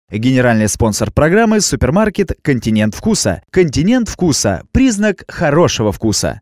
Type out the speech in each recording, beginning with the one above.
Генеральный спонсор программы – супермаркет «Континент вкуса». «Континент вкуса» – признак хорошего вкуса.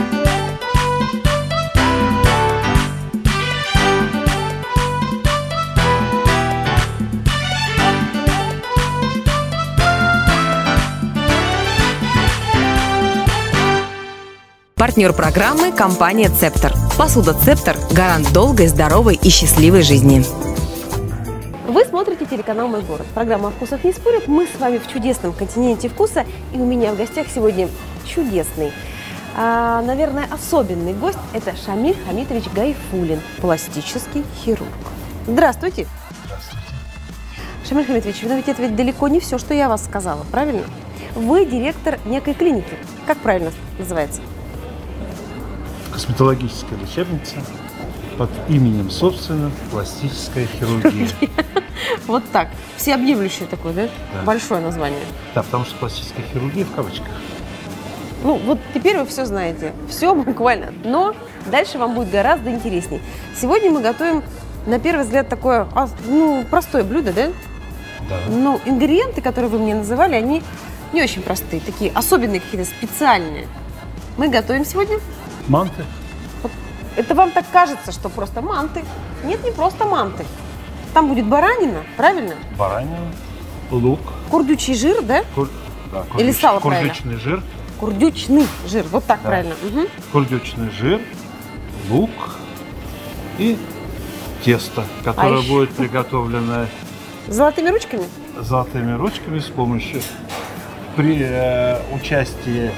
Партнер программы – компания «Цептор». Посуда «Цептор» – гарант долгой, здоровой и счастливой жизни. Вы смотрите телеканал «Мой город». Программа «О вкусах не спорят». Мы с вами в чудесном континенте вкуса. И у меня в гостях сегодня чудесный, наверное, особенный гость. Это Шамиль Хамитович Гайфуллин, пластический хирург. Здравствуйте. Здравствуйте. Шамиль Хамитович, но ведь это далеко не все, что я вас сказала, правильно? Вы директор некой клиники. Как правильно называется? Косметологическая лечебница под именем собственным пластическая хирургия. Вот так. Всеобъемлющее такое, да? Да. Большое название. Да, потому что пластическая хирургия в кавычках. Ну, вот теперь вы все знаете. Все буквально. Но дальше вам будет гораздо интересней. Сегодня мы готовим, на первый взгляд, такое, простое блюдо, да? Да. Но ингредиенты, которые вы мне называли, они не очень простые. Такие особенные, какие-то специальные. Мы готовим сегодня... Манты. Вот это вам так кажется, что просто манты. Нет, не просто манты. Там будет баранина, правильно? Баранина, лук. Курдючий жир, да? Да, Или сало, правильно? Курдючный жир. Курдючный жир, вот так Да. правильно. Угу. Курдючный жир, лук и тесто, которое еще? будет приготовлено Золотыми ручками? золотыми ручками с помощью при участии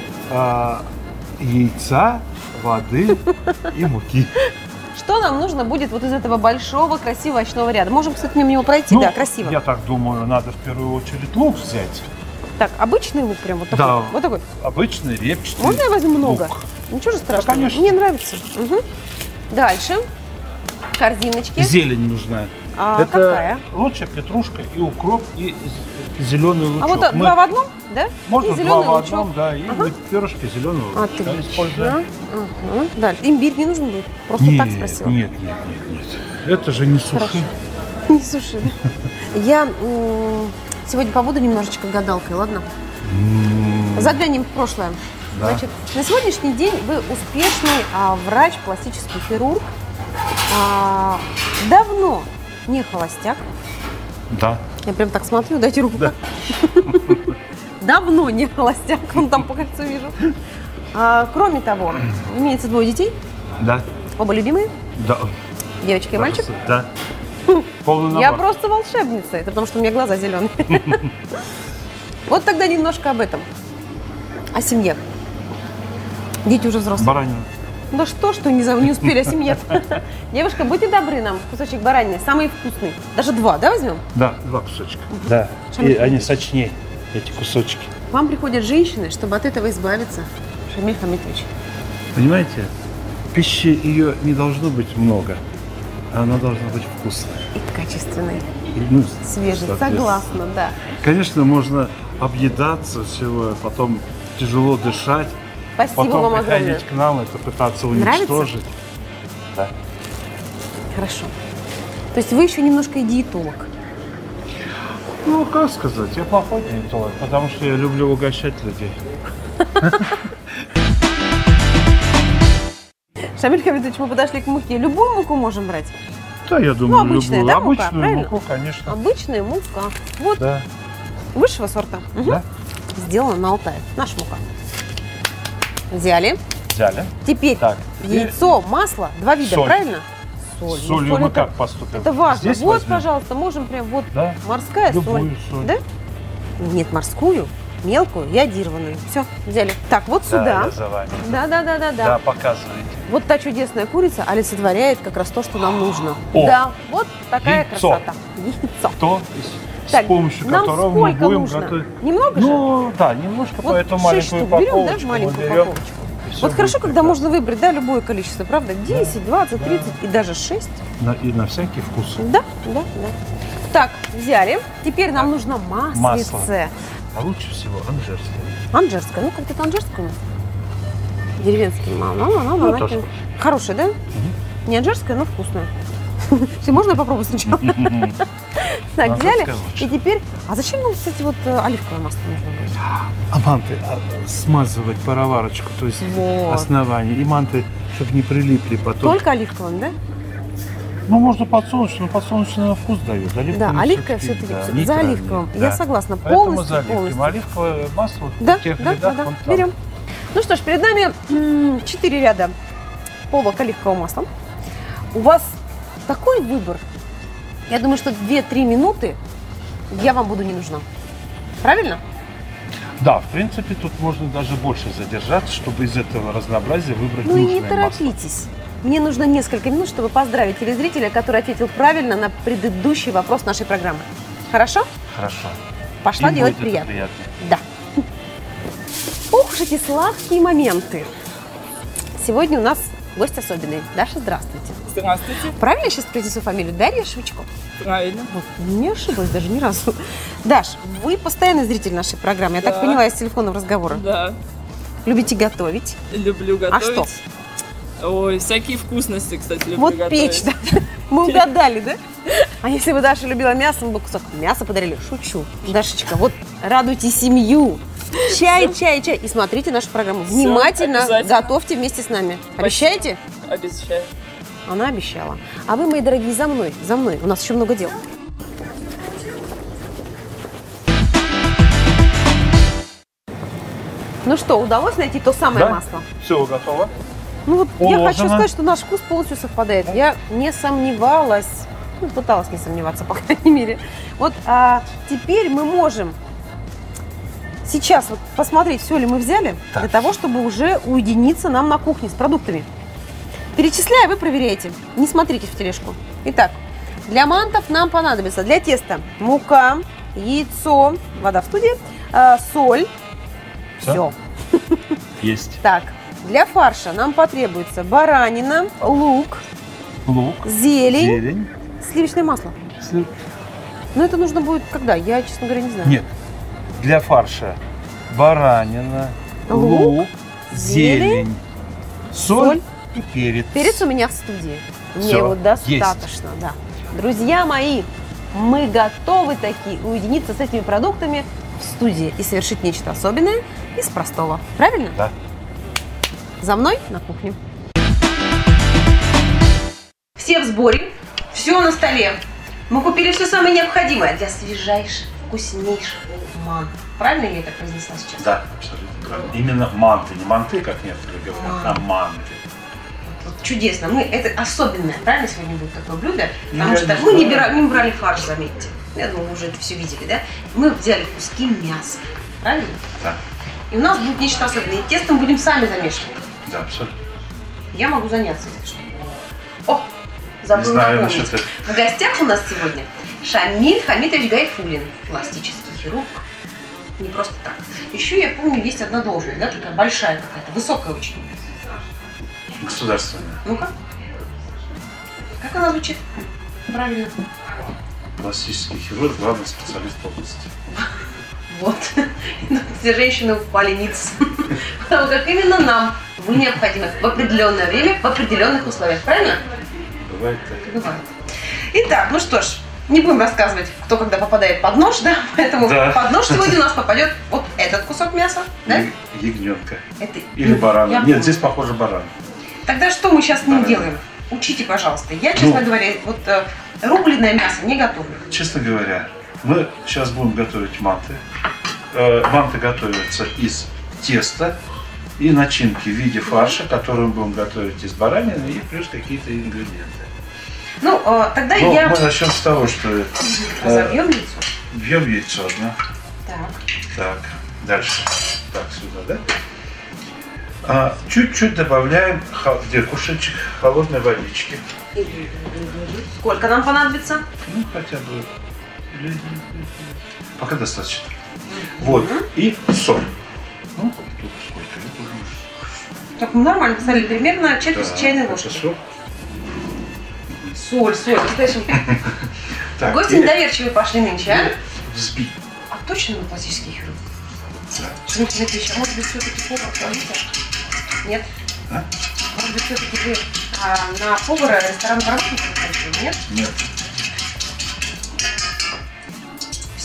яйца, воды и муки. Что нам нужно будет вот из этого большого красивого овощного ряда? Можем, кстати, мимо него пройти, да, красиво. Я так думаю, надо в первую очередь лук взять. Так, обычный лук прям вот такой? Да. Вот такой? Обычный, репчатый. Можно я возьму много? лук. Ничего же страшного. Да, конечно. Мне нравится. Угу. Дальше. Корзиночки. Зелень нужна. А Это какая? лучше петрушка и укроп, и зеленый лучок. А вот два в одном, да? Можно И два зеленый в лучок. одном, да, и перышки зеленого лучка используем. Отлично. Ага. Дальше. Имбирь не нужен будет? Просто так спросила. Нет. Это же не суши. Хорошо. Не суши. Я сегодня побуду немножечко гадалкой, ладно? Заглянем в прошлое. Да. Значит, на сегодняшний день вы успешный врач, пластический хирург. Давно не холостяк. Да. Я прям так смотрю, дайте руку. Да. Давно не холостяк, вон там по кольцу вижу. Кроме того, имеется 2 детей. Да. Оба любимые. Да. Девочка и мальчик. Да. Полный набор. Я просто волшебница, это потому что у меня глаза зеленые. Вот тогда немножко об этом. О семье. Дети уже взрослые. Баранина. Да что не успели о семье. Девушка, будьте добры нам, кусочек баранины, самый вкусный. Даже 2, да, возьмем? Да, 2 кусочка. Да. Шамиль И они сочнее, эти кусочки. К вам приходят женщины, чтобы от этого избавиться. Шамиль Хамитович. Понимаете, пищи ее не должно быть много, а она должна быть вкусная. И качественный, И, свежий. соответственно. Согласна, да. Конечно, можно объедаться всего, потом тяжело дышать, Спасибо потом вам огромное. приходить к нам, это пытаться уничтожить. Да. Хорошо. То есть вы еще немножко и диетолог. Ну, как сказать, я плохой диетолог, потому что я люблю угощать людей. Шамиль Хамитович, мы подошли к муке. Любую муку можем брать? Да, я думаю, обычная, любую. да, мука, Обычную правильно? муку, конечно. Обычная мука. Вот, Да. высшего сорта. Угу. Да. Сделана на Алтае. Наша мука. Взяли. Взяли. Теперь Так. яйцо, масло, 2 вида, Соль. правильно? Соль. С Ну, солью соль мы это- как поступим? Это важно. Здесь Вот, возьмем? пожалуйста, можем прям вот Да. морская Любую соль. Да? Нет, морскую, мелкую, йодированную. Все, взяли. Так, вот Да, сюда. я за вами. Да. Да, показывайте. Вот та чудесная курица олицетворяет как раз то, что нам нужно. О! Да, вот такая Яйцо. красота. Яйцо. То, Так, с помощью нам которого мы сколько будем нужно? готовить. Немного же? Ну, да, немножко, Вот поэтому 6 маленькую штук берем, да, упаковочку маленькую мы берем. упаковочку. И всё Вот хорошо, будет когда прекрасно. можно выбрать, да, любое количество, правда? 10, 20, 30 и даже 6. И на всякий вкус. Да. Так, взяли. Теперь нам нужно маслице. А лучше всего анжерское. Анжерское. Ну, как-то анжерское у нас. Деревенский мало. тоже. Хорошее, да? Не анжерское, но вкусное. Все, можно я попробую сначала? Так, Намазать взяли. лучше. И теперь... А зачем нам, кстати, вот оливковое масло нужно будет? А манты смазывать пароварочку, то есть Вот. основание. И манты, чтобы не прилипли потом. Только оливковым, да? Ну, можно подсолнечное, но подсолнечное на вкус дает. Да, оливковое все-таки за нейтральное, оливковым. да. Я согласна, Поэтому полностью, за оливковым. полностью. Оливковое масло Да, в тех да, рядах, да, вон там. берем. Ну что ж, перед нами 4 ряда полок оливкового масла. У вас такой выбор. Я думаю, что 2-3 минуты я вам буду не нужна. Правильно? Да, в принципе, тут можно даже больше задержаться, чтобы из этого разнообразия выбрать Ну и нужное не масло. торопитесь. Мне нужно несколько минут, чтобы поздравить телезрителя, который ответил правильно на предыдущий вопрос нашей программы. Хорошо? Хорошо. Пошла Им делать будет это приятно. Да. Ух уж эти сладкие моменты. Сегодня у нас гость особенный. Даша, здравствуйте. Здравствуйте. Правильно я сейчас произнесу фамилию? Дарья Швычко? Правильно. Вот, не ошиблась даже ни разу. Даш, вы постоянный зритель нашей программы, я так Да. поняла из телефонного разговора. Да, Любите готовить. люблю готовить. что? Ой, всякие вкусности, кстати, люблю Вот готовить. печь, да? Мы угадали, да? А если бы Даша любила мясо, мы бы кусок мяса подарили. Шучу. Дашечка, вот радуйте семью. Чай, чай, чай. И смотрите нашу программу. Внимательно обязательно. готовьте вместе с нами. Обещаете? Обещаю. Она обещала. А вы, мои дорогие, за мной. За мной. У нас еще много дел. Ну что, удалось найти то самое Да? масло? Все готово. Ну вот я Уложено. хочу сказать, что наш вкус полностью совпадает. Я не сомневалась, ну, пыталась не сомневаться, по крайней мере. Вот теперь мы можем сейчас вот посмотреть, все ли мы взяли, Так. для того, чтобы уже уединиться нам на кухне с продуктами. Перечисляя, вы проверяете. Не смотрите в тележку. Итак, для мантов нам понадобится для теста мука, яйцо, вода в студии, соль. Всё? Все. Есть Так, для фарша нам потребуется баранина, лук, лук, зелень, зелень. сливочное масло. Но это нужно будет когда? Я, честно говоря, не знаю. Нет, для фарша баранина, Лук, лук, зелень, зелень, соль и перец. Перец у меня в студии. Мне Всё, его достаточно, да. Друзья мои, мы готовы таки уединиться с этими продуктами в студии и совершить нечто особенное из простого. Правильно? Да. За мной на кухню. Все в сборе, все на столе. Мы купили все самое необходимое для свежайших, вкуснейших мант. Правильно я это произнесла сейчас? Да, абсолютно правильно. Именно манты, не манты, как некоторые говорят, а манты. Вот чудесно. Это особенное, правильно, сегодня будет такое блюдо? Потому Я что не мы не знаю. брали фарш, заметьте. Я думаю, вы уже это все видели, да? Мы взяли куски мяса, правильно? Да, И у нас будет нечто особенное. И тесто мы будем сами замешивать. да, абсолютно. Я могу заняться этим. О, забыла Не знаю напомнить. насчет этого. В гостях у нас сегодня Шамиль Хамитович Гайфуллин, пластический хирург. Не просто так. Еще я помню, есть одна должность, да, такая большая какая-то, высокая очень. Государственное. Ну-ка. Как она звучит? Правильно. Пластический хирург, главный специалист в области. Вот. Все женщины упали ниц. Потому как именно нам вы необходимы в определенное время, в определенных условиях. Правильно? Бывает так. Бывает. Итак, ну что ж, не будем рассказывать, кто когда попадает под нож, да? Поэтому Да. под нож сегодня у нас попадет вот этот кусок мяса, да? Ягненка. Это... Или барана. Я Нет, помню. здесь похоже баран. Тогда что мы сейчас с ним Барана. делаем? Учите, пожалуйста. Я, честно Ну. говоря, вот рубленное мясо не готовлю. Честно говоря, мы сейчас будем готовить манты. Манты готовятся из теста и начинки в виде фарша, который мы будем готовить из баранины и плюс какие-то ингредиенты. Ну, тогда Ну, я... мы начнем с того, что Разобьем яйцо. бьем яйцо, да? Так. Так, дальше. Так, сюда, да? Чуть-чуть добавляем где кувшинчик холодной водички. Сколько нам понадобится? Ну, хотя бы... Пока достаточно. Вот. И соль. Ну, тут сколько? Так, мы нормально посолили. Примерно четверть чайной это ложки. соль. Соль. Слышим? Так, Гости и недоверчивые пошли нынче, а? взбить. А точно вы пластический хирург? Да. Шамиль Хамитович, а может быть, все-таки повар планируете? Нет? А? Может быть, все-таки вы на повара ресторан работаете? Нет? Нет.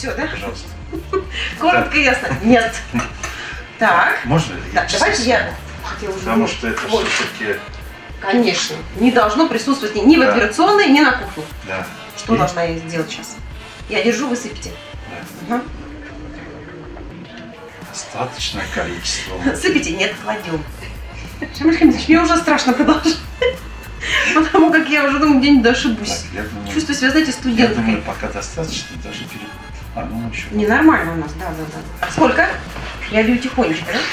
Все, да? Пожалуйста. Коротко и ясно. Нет. Так. Можно? Да, давайте я хотела уже... Потому что это Ой, все-таки... конечно. Не должно присутствовать ни в Да. операционной, ни на кухне. Да. Что И- должна я сделать сейчас? Я держу, вы сыпьте. Да. Ага. Достаточное количество. Сыпите? Нет, кладем. Шамиль Хамидович, мне уже страшно продолжать. Потому как я уже думаю, где-нибудь ошибусь. Так, я думаю, Чувствую себя, знаете, я студенткой. думаю, пока достаточно, даже перебор. А, ну еще. Ненормально у нас, да. Сколько? Я лью тихонечко, да?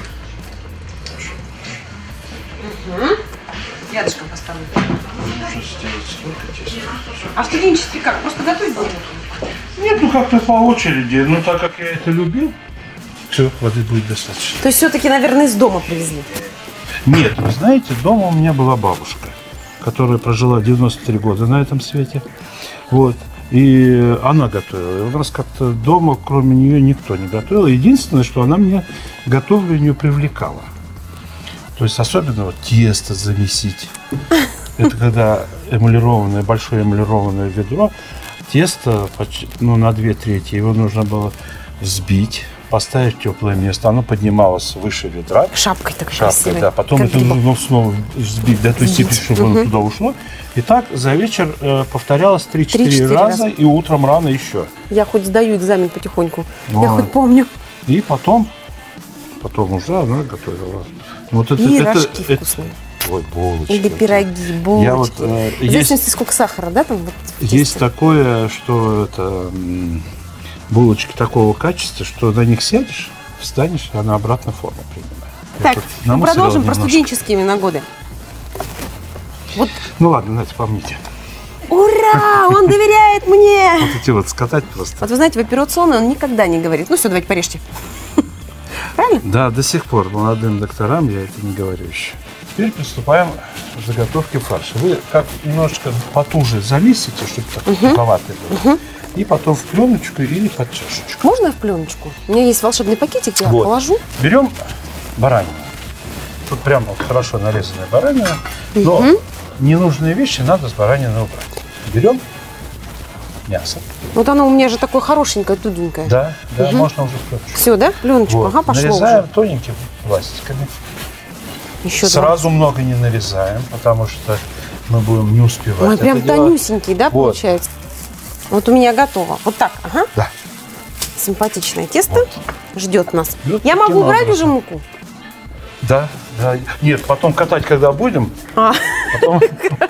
Угу. Рядышком поставлю. Можно сделать столько теста. А в студенчестве как? Просто готовить будем? Нет, ну как-то по очереди. Ну так как я это любил, все, воды будет достаточно. То есть все-таки, наверное, из дома привезли? Нет, вы знаете, дома у меня была бабушка, которая прожила 93 года на этом свете. Вот. И она готовила. И у нас как-то дома, кроме нее, никто не готовил. Единственное, что она мне готовлению привлекала. То есть особенно вот тесто замесить. Это когда эмалированное, большое эмалированное ведро, тесто на 2/3, его нужно было взбить, поставить в теплое место. Оно поднималось выше ведра. Шапкой такой Шапкой, красивой. да. Потом Как это грибок. нужно снова взбить до той степени, чтобы оно туда ушло. И так за вечер повторялось 3-4 раза, и утром рано еще. Я хоть сдаю экзамен потихоньку. Я Вот. хоть помню. И потом уже она готовила. Вот это, И это, рожки это- вкусные. Ой, булочки. Или пироги, булочки. Я вот, В есть, зависимости, сколько сахара, да, там вот в есть тесте? такое, что это булочки такого качества, что на них сядешь, встанешь, и она обратно форму принимает. Я Так, тут мы намусорил продолжим про немножко. студенческие именно годы. Вот, Ну ладно, Надя, помните. ура, он доверяет мне! Вот эти вот скатать просто. Вот вы знаете, в операционной он никогда не говорит. Ну все, давайте порежьте. Правильно? Да, до сих пор молодым докторам я это не говорю еще. Теперь приступаем к заготовке фарша. Вы как немножечко потуже замесите, чтобы так суховатый был. И потом в пленочку или под чашечку. Можно в пленочку? У меня есть волшебный пакетик, я Вот. положу. Берем баранину. Тут прямо вот хорошо нарезанная баранина. Но ненужные вещи надо с баранины убрать. Берем мясо. Вот оно у меня же такое хорошенькое, туденькое. Да, можно уже в пленочку. Все, да? Пленочку, Вот. ага, пошло Нарезаем уже. тоненькими пластиками. Еще Сразу много не нарезаем, потому что мы будем не успевать. Ой, это прям делать. тонюсенький, да, Вот. получается? Вот у меня готово. Вот так, ага. Да. Симпатичное тесто ждет нас. Вот Я таким могу убрать образом. уже муку? Да. Нет, потом катать, когда будем. А. Потом...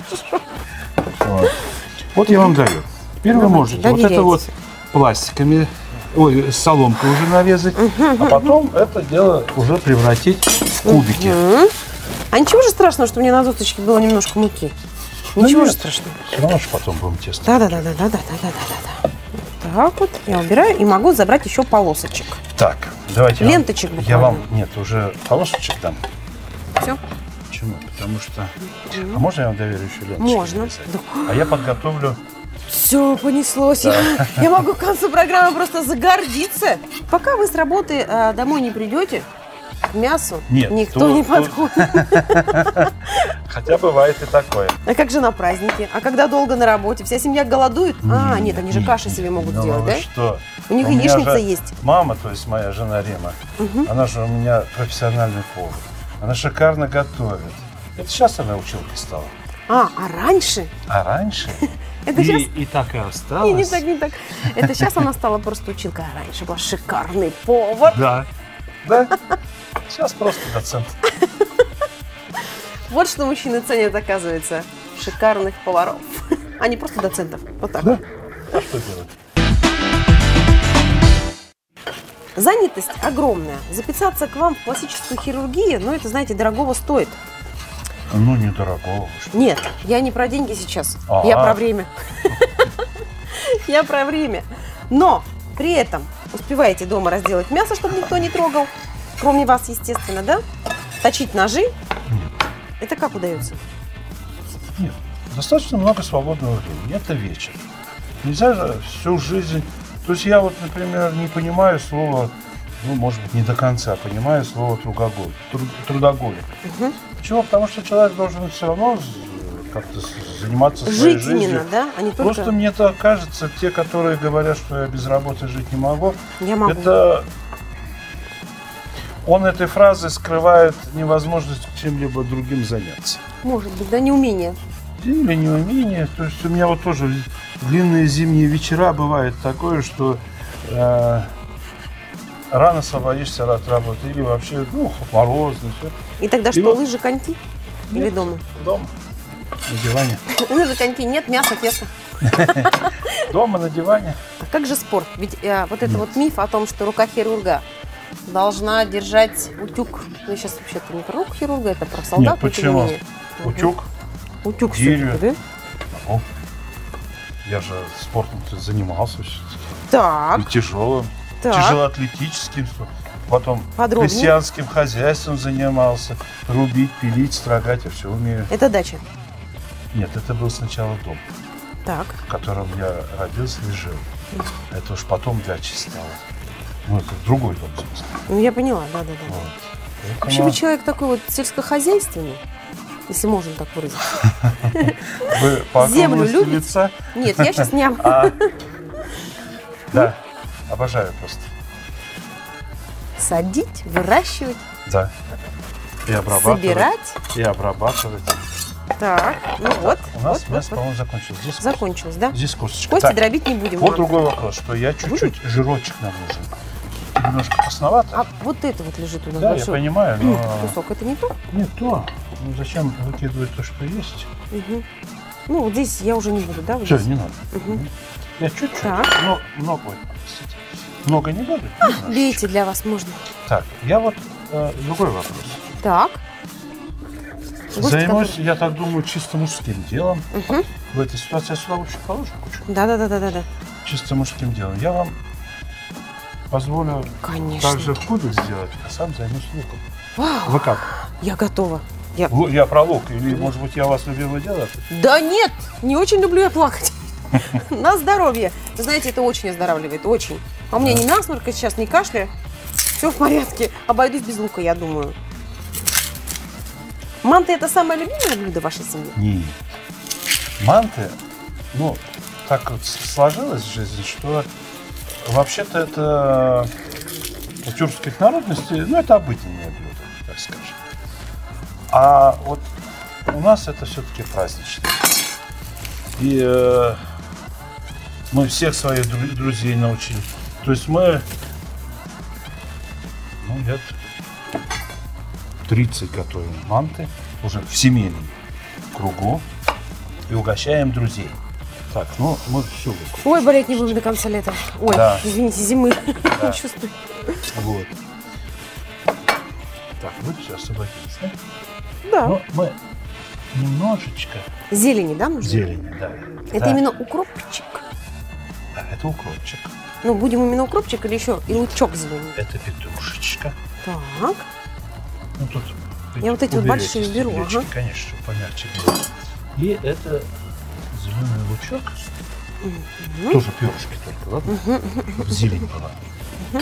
Вот я вам даю. Теперь вы можете вот это вот пластиками, с соломкой уже нарезать, а потом это дело уже превратить в кубики. А ничего же страшного, что мне на досточке было немножко муки? Ну, Ничего нет, же страшного. Все равно же потом будем тесто. Да. Так вот, я убираю и могу забрать еще полосочек. Так, давайте Ленточек я вам, буквально. нет, уже полосочек дам. Все? Почему? Потому что... А можно я вам доверю еще ленточки Можно. нарезать? А я подготовлю... Все, понеслось. Я могу к концу программы просто загордиться. Пока вы с работы домой не придете, к мясу Нет, никто не подходит. Хотя бывает и такое. А как же на празднике? А когда долго на работе? Вся семья голодует? А, нет, они же каши себе могут Ну, делать, да? Что? У них меня яичница же есть. Мама, то есть моя жена Рема, она же у меня профессиональный повар. Она шикарно готовит. Это сейчас она училкой стала. А раньше? А раньше Это сейчас? и так и осталось. Не так. Это сейчас она стала просто училкой, а раньше была шикарный повар. Да. Сейчас просто доцент. Вот что мужчины ценят, оказывается, шикарных поваров, а не просто доцентов. Вот так. Да. А что делать? Занятость огромная. Записаться к вам в пластическую хирургию, ну, это, знаете, дорогого стоит. Ну, недорого. Нет, я не про деньги сейчас. А-а. Я про время. Я про время. Но при этом успеваете дома разделать мясо, чтобы никто не трогал. Кроме вас, естественно, да? Точить ножи. Это как удается? Нет, достаточно много свободного времени. Это вечер. Нельзя же всю жизнь... То есть я вот, например, не понимаю слова, ну, может быть, не до конца понимаю слово трудоголик. Почему? Потому что человек должен все равно как-то заниматься своей Жить жизнью. именно, да? А не только... Просто мне так кажется, те, которые говорят, что я без работы жить не могу, Я могу. это... Он этой фразой скрывает невозможность чем-либо другим заняться. Может быть, да, неумение. Или неумение. То есть у меня вот тоже длинные зимние вечера бывает такое, что рано освободишься от работы. Или вообще, морозно, все. И тогда что, вот- лыжи, коньки? Или Нет. дома? Дома. На диване. Лыжи, коньки нет, мясо, тесто. Дома на диване. А как же спорт? Ведь вот это вот миф о том, что рука хирурга должна держать утюг. Ну, сейчас вообще-то не про руку хирурга, это про солдат. Нет, почему? Утюг. Утюг. Утюг Гирю. все-таки, да? Ну, я же спортом-то занимался. Так, И тяжелым. так. Тяжелоатлетическим. Потом Подробнее. крестьянским хозяйством занимался. Рубить, пилить, строгать, я все умею. Это дача. Нет, это был сначала дом, Так. в котором я родился и жил. Это уж потом дачей стало. Ну, это другой дом, в смысле. Ну, я поняла, да. Вот. Вообще вы человек такой вот сельскохозяйственный, если можно так выразиться. Вы по Землю округлости любите? лица? Нет, я сейчас не... Да, обожаю просто. Садить, выращивать, Да. И обрабатывать. собирать. И обрабатывать. Так, ну вот. У нас вот, мясо, вот. по-моему, закончилось. Здесь, Закончилось, да? здесь косточка. Кости Так, дробить не будем. вот другой вопрос, что я чуть-чуть жирочек нам нужен. Немножко красновато. А вот это вот лежит у нас Да, я большой понимаю, но кусок. Это не то? не то. Ну зачем выкидывать то, что есть? Мгм. Ну, вот здесь я уже не буду, да? вот Все, здесь? не надо. Мгм. Я чуть-чуть, Так. но много, ой, простите. Много не буду. немножечко. Бейте, для вас можно. Так, я вот другой вопрос. Так. Гости, Займусь, которые- я так думаю, чисто мужским делом. Мгм. В этой ситуации я сюда лучше положу кучу. Да. Чисто мужским делом. Я вам позволю Конечно. также кубик сделать, а сам займусь луком. Вау, Вы как? я готова. Я... Я про лук, или, может быть, я у вас любимое дело? Да нет, не очень люблю я плакать. На здоровье. Вы знаете, это очень оздоравливает, очень. А у меня ни насморка сейчас, ни кашля. Все в порядке. Обойдусь без лука, я думаю. Манты – это самое любимое блюдо в вашей семьи? Нет. Манты, так вот сложилась жизнь, что вообще-то это у тюркских народностей, это обыденное блюдо, так скажем. А вот у нас это все-таки праздничное. И мы всех своих друзей научили. То есть мы, лет 30 готовим манты уже в семейном кругу и угощаем друзей. Так, мы все выкупим. Ой, болеть не будем до конца лета. Ой, Да. извините, зимы. Да. Чувствую. Вот. Так, вы все освободились, да? Да. Ну, мы немножечко Зелени, да, нужно? зелени, да. Это Да. именно укропчик. Да, это укропчик. Ну, будем именно укропчик или еще и лучок зеленый? Это петрушечка. Так. Тут Я вот эти вот уберете большие беру, стеблячки, ага. конечно, чтобы помягче было. И это зеленый лучок. Тоже перышки только, ладно? Чтобы зелень была.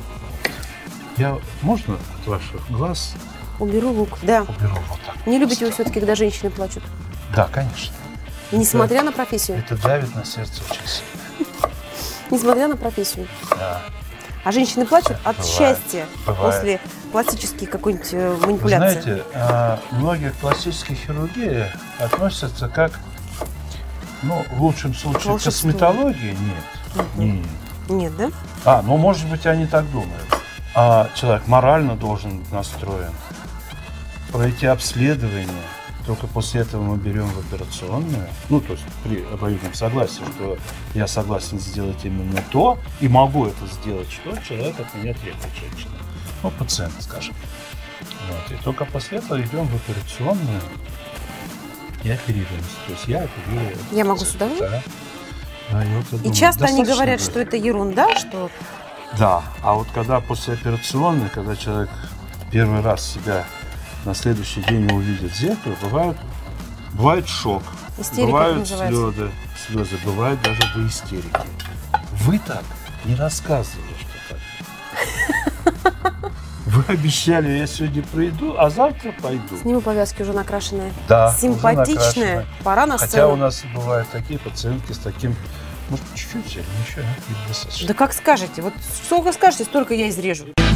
Можно от ваших глаз Уберу лук, да. уберу вот так? Не любите вы все-таки, когда женщины плачут? Да, конечно. Несмотря на профессию. Это давит на сердце очень сильно. Несмотря на профессию. Да. А женщины плачут от Бывает. счастья Бывает. после пластических какой-нибудь Вы манипуляции. знаете, многие к пластической хирургии относятся как, в лучшем случае, к Волшебство. косметологии. Нет. Нет. Нет, да? Может быть, они так думают. А человек морально должен быть настроен. Пройти обследование. Только после этого мы берем в операционную. То есть при обоюдном согласии, что я согласен сделать именно то, и могу это сделать, что человек от меня требует, женщина. Пациент, скажем. Вот. И только после этого идем в операционную и оперируемся. То есть я оперирую. Я могу сюда уже? Да. Да, я вот И думаю, часто они достаточно говорят, будет? что это ерунда, что Да, а вот когда послеоперационный, когда человек первый раз себя на следующий день увидит в зеркало, бывает шок, Истерика бывают называется. слезы, бывает даже до истерики. Вы так не рассказывали, что так. Вы Вы обещали, я сегодня приду, а завтра пойду. Сниму повязки, уже накрашенная. Да, Симпатичная. уже накрашенная. Пора на Хотя сцену. у нас бывают такие пациентки с таким... Может, чуть-чуть взяли? Ничего, недостаточно. Да как скажете. Вот сколько скажете, столько я изрежу.